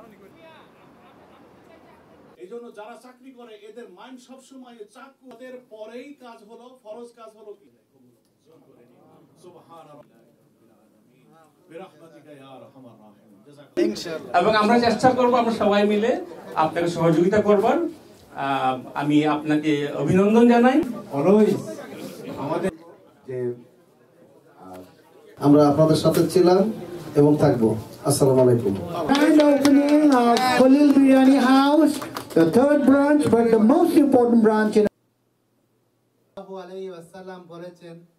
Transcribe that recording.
এই জন্য যারা চাকরি করে এদের মাইন্ড সবসময় চাকরির পরেই কাজ হলো, ফরজ কাজ হলো কি এবং আমরা চেষ্টা করব আমরা সবাই মিলে আপনাকে সহযোগিতা করবেন। আমি আপনাকে অভিনন্দন জানাই। আমাদের যে আমরা আপনাদের সাথে ছিলাম এবং থাকবো। আসসালামু আলাইকুম। Grand opening of Khalil Biryani House, the third branch, but the most important branch in আলাইহি ওয়াসাল্লাম বলেছেন